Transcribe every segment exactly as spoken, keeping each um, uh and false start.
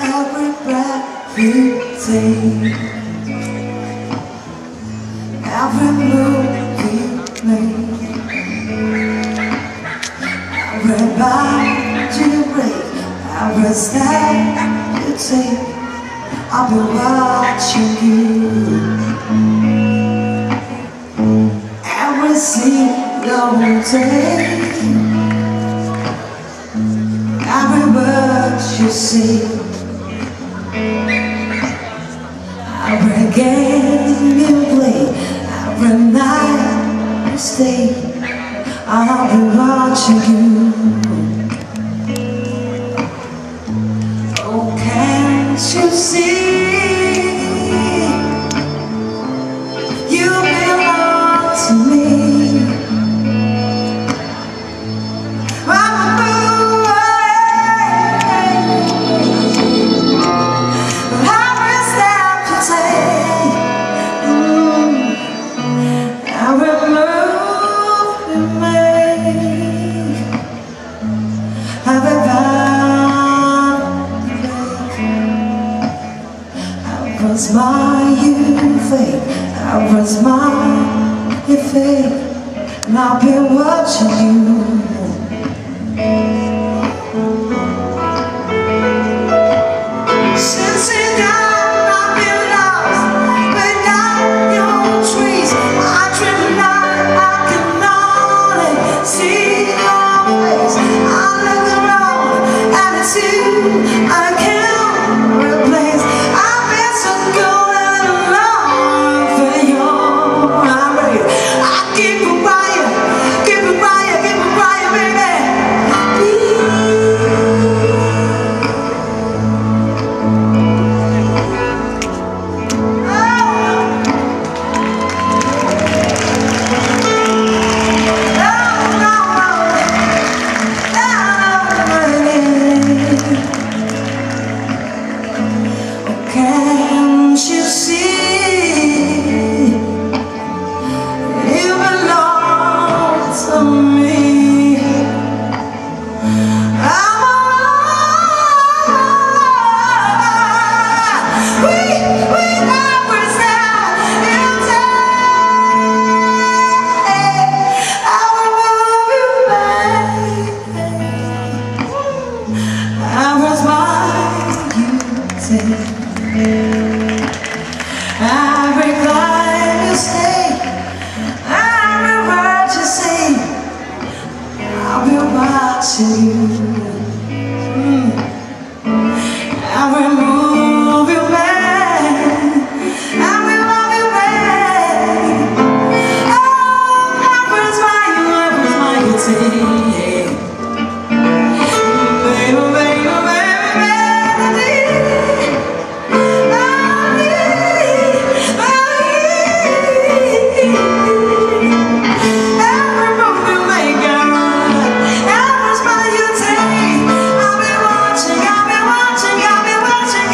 every breath you take, every move you make, every bound you break, every step you take, I'll be watching you. Every single day, every word you say, every game you play, every night you stay, I'll be watching you. Oh, can't you see? You belong to me. I'm a fool, every step you take, mm, every move you make, every vow you make, every smile you fake, every smile you fake, and I'll be watching you. Since it down, I've been lost without your trees. I dream at night, I can only see your face. I look around and it's you I can't replace. I've been so good and alone for your embrace. I keep it quiet, keep it quiet, keep it quiet, baby. Can't you see? You belong to me. I'm alive. We, we never stop. You take, I will move you back. I was mine, you take. Every climb you stay, every word you say, I'll be watching you. Mm. Every move you make, every love you make, oh, every smile you, every smile you take, baby, baby, baby, baby. I'll be watching, I'll be watching, I'll be watching.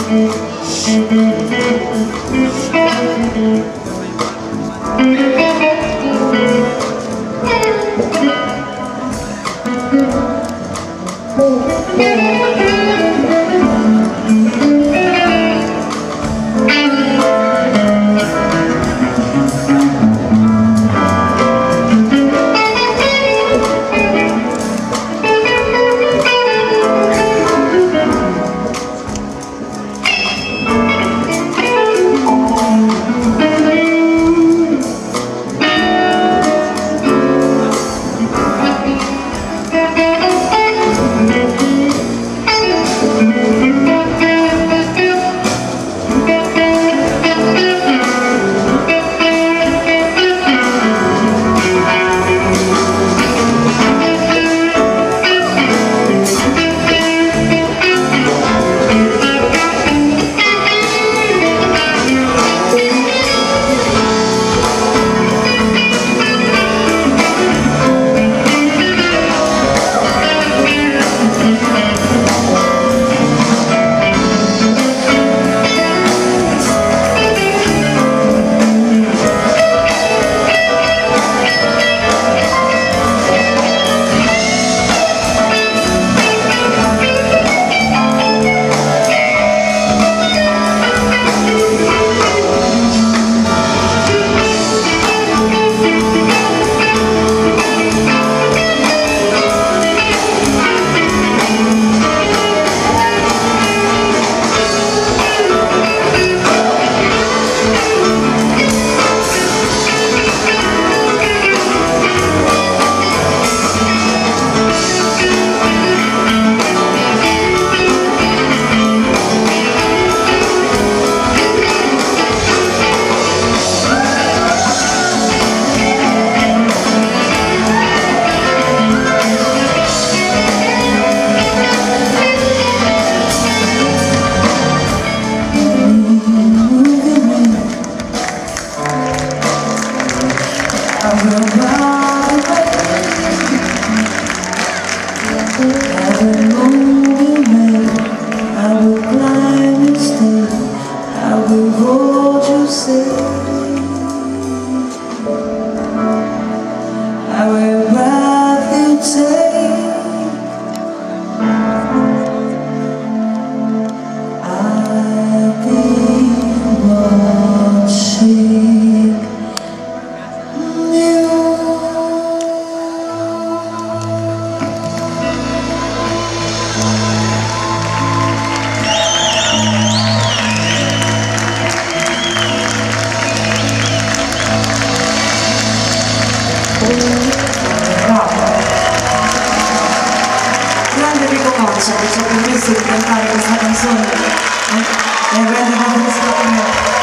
Ci ha permesso di cantare questa canzone e rende la